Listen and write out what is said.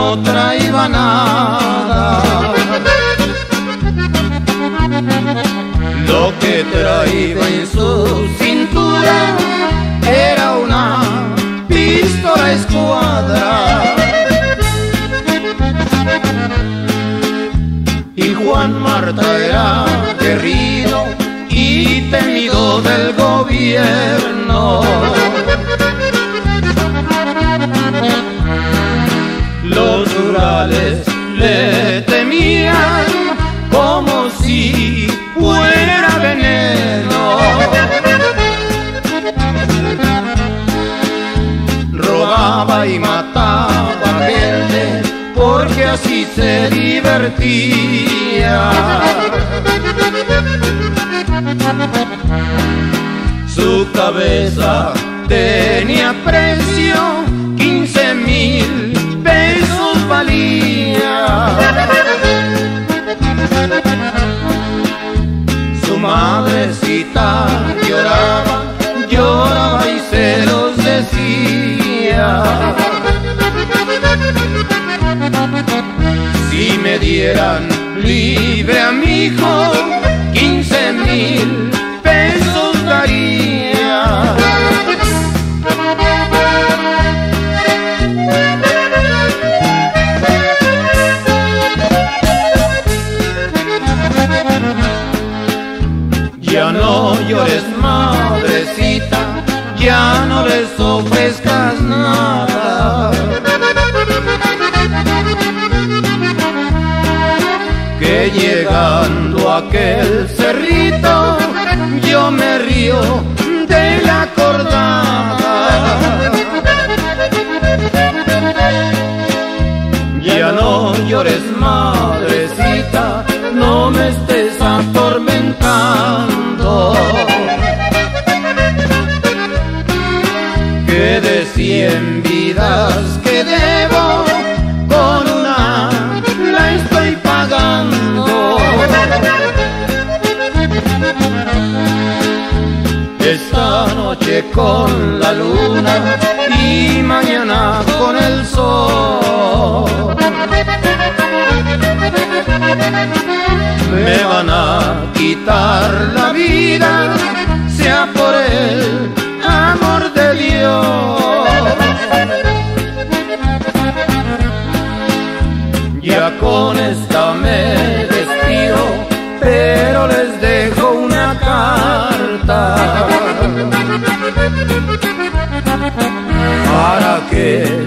no traía nada. Lo que traía en su cintura era una pistola escuadra. Y Juan Marta era querido y temido del gobierno. Los rurales le temían como si fuera veneno. Robaba y mataba gente porque así se divertía. Su cabeza tenía precio, 15,000 pesos valía. Su madrecita lloraba, lloraba y se los decía. Si me dieran libre a mi hijo, 15,000 pesos daría. Ya no llores, madrecita, ya no les ofrezcas nada. Que llegando a aquel cerrito, yo me río de la cordada. Ya no llores, madrecita, no me estés atormentando. Que de 100 vidas que debo, con una la estoy pagando. Esta noche con la luna y mañana con el sol. Me van a quitar la vida, sea por el amor de Dios. Ya con esta me despido, pero les dejo una carta para que